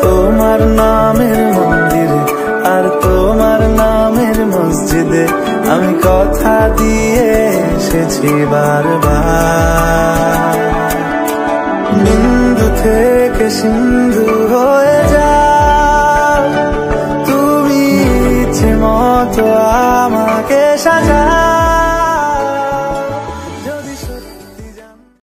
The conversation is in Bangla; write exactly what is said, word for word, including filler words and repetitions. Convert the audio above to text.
তোমার নামের মন্দিরে আর তোমার নামের মসজিদে আমি কথা দিয়ে এসেছি বারবার। বিন্দু থেকে সিন্ধু হয়ে যায়